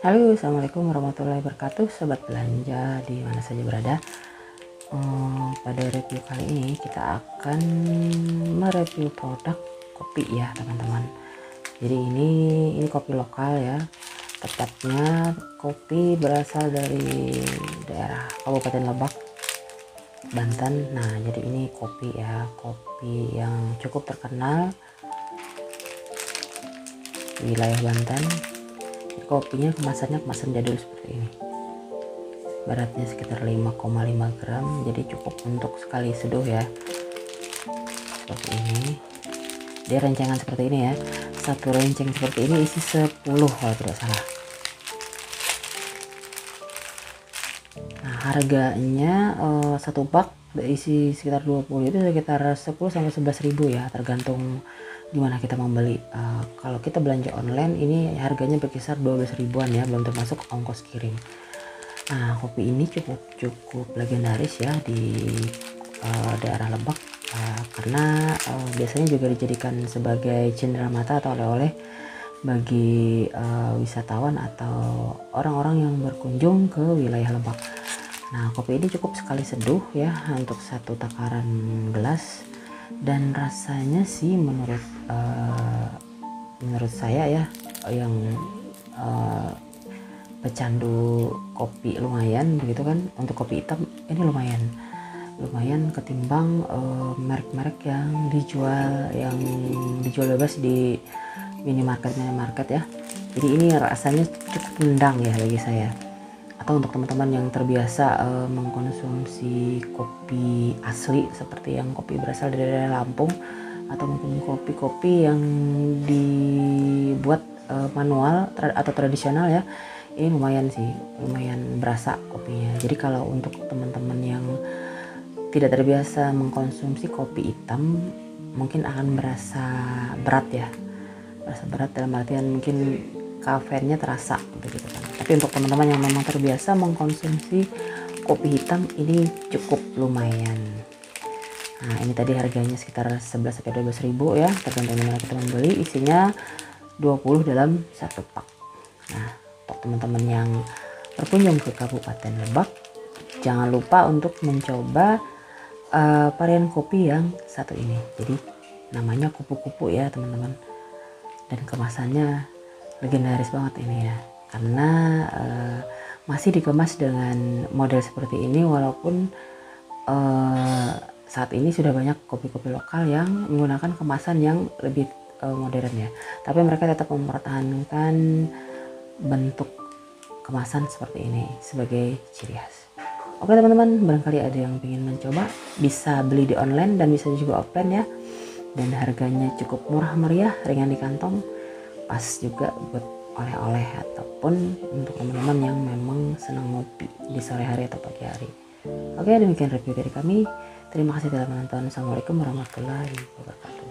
Halo, assalamualaikum warahmatullahi wabarakatuh, sobat belanja di mana saja berada. Pada review kali ini kita akan mereview produk kopi ya teman-teman. Jadi ini kopi lokal ya, tepatnya kopi berasal dari daerah Kabupaten Lebak, Banten. Nah, jadi ini kopi ya, kopi yang cukup terkenal di wilayah Banten. Kopinya kemasannya kemasan jadul seperti ini, beratnya sekitar 5,5 gram, jadi cukup untuk sekali seduh ya. Seperti ini dia rencengan seperti ini ya, satu renceng seperti ini isi 10 kalau tidak salah. Nah, harganya satu bak isi sekitar 20 itu sekitar 10 sampai 11 ribu ya, tergantung gimana kita membeli. Kalau kita belanja online ini harganya berkisar 12 ribuan ya, belum termasuk ongkos kirim. Nah, kopi ini cukup legendaris ya di daerah Lebak, karena biasanya juga dijadikan sebagai cenderamata atau oleh-oleh bagi wisatawan atau orang-orang yang berkunjung ke wilayah Lebak. Nah, kopi ini cukup sekali seduh ya untuk satu takaran gelas, dan rasanya sih menurut saya ya, yang pecandu kopi lumayan begitu kan, untuk kopi hitam ini lumayan ketimbang merek-merek yang dijual bebas di minimarket ya. Jadi ini rasanya cukup nendang ya bagi saya, atau untuk teman-teman yang terbiasa mengkonsumsi kopi asli seperti yang kopi berasal dari daerah Lampung, atau mungkin kopi-kopi yang dibuat manual atau tradisional ya. Ini lumayan berasa kopinya. Jadi kalau untuk teman-teman yang tidak terbiasa mengkonsumsi kopi hitam, mungkin akan berasa berat ya, dalam artian mungkin kafeinnya terasa begitu kan. Tapi untuk teman-teman yang memang terbiasa mengkonsumsi kopi hitam, ini cukup lumayan. Nah, ini tadi harganya sekitar 11 sampai 12 ribu ya, tergantung dimana kita membeli. Isinya 20 dalam satu pak. Nah, untuk teman-teman yang berkunjung ke Kabupaten Lebak, jangan lupa untuk mencoba varian kopi yang satu ini. Jadi namanya kupu-kupu ya teman-teman, dan kemasannya legendaris banget ini ya, karena masih dikemas dengan model seperti ini, walaupun saat ini sudah banyak kopi-kopi lokal yang menggunakan kemasan yang lebih modern ya, tapi mereka tetap mempertahankan bentuk kemasan seperti ini sebagai ciri khas. Oke teman-teman, barangkali ada yang ingin mencoba, bisa beli di online dan bisa juga offline ya, dan harganya cukup murah meriah, ringan di kantong, pas juga buat oleh-oleh ataupun untuk teman-teman yang memang senang ngopi di sore hari atau pagi hari. Oke, demikian review dari kami. Terima kasih telah menonton. Assalamualaikum warahmatullahi wabarakatuh.